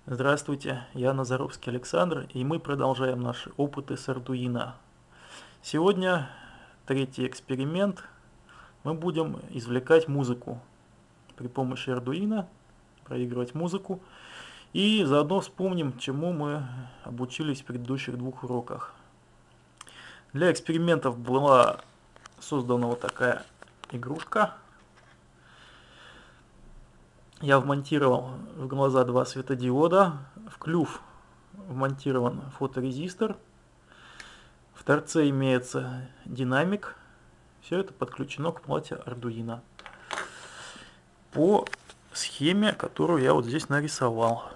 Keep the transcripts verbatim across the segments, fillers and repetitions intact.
Здравствуйте, я Назаровский Александр, и мы продолжаем наши опыты с Arduino. Сегодня третий эксперимент. Мы будем извлекать музыку при помощи Arduino, проигрывать музыку, и заодно вспомним, чему мы обучились в предыдущих двух уроках. Для экспериментов была создана вот такая игрушка. Я вмонтировал в глаза два светодиода, в клюв вмонтирован фоторезистор, в торце имеется динамик. Все это подключено к плате Arduino по схеме, которую я вот здесь нарисовал.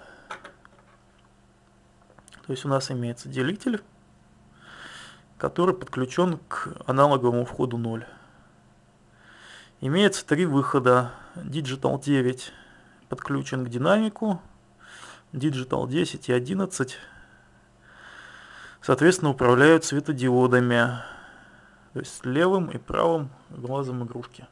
То есть у нас имеется делитель, который подключен к аналоговому входу ноль. Имеется три выхода. Digital девять подключен к динамику, Digital десять и одиннадцать соответственно управляют светодиодами, то есть левым и правым глазом игрушки.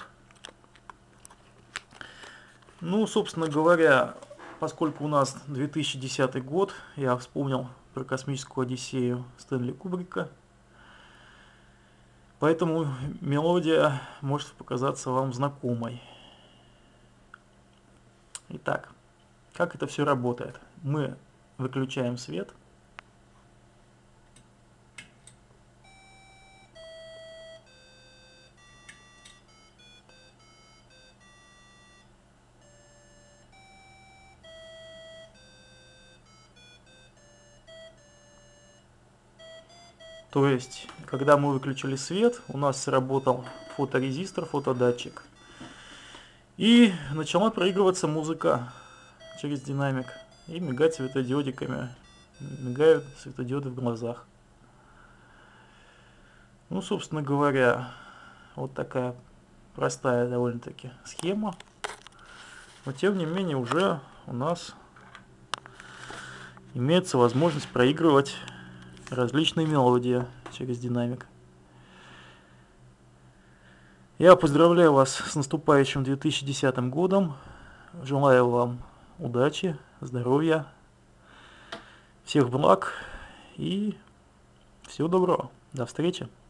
Ну, собственно говоря, поскольку у нас две тысячи десятый год, я вспомнил про космическую Одиссею Стэнли Кубрика, поэтому мелодия может показаться вам знакомой. Итак, как это все работает? Мы выключаем свет. То есть, когда мы выключили свет, у нас сработал фоторезистор, фотодатчик. И начала проигрываться музыка через динамик и мигать светодиодиками. Мигают светодиоды в глазах. Ну, собственно говоря, вот такая простая довольно-таки схема. Но тем не менее уже у нас имеется возможность проигрывать различные мелодии через динамик. Я поздравляю вас с наступающим две тысячи десятым годом. Желаю вам удачи, здоровья, всех благ и всего доброго. До встречи.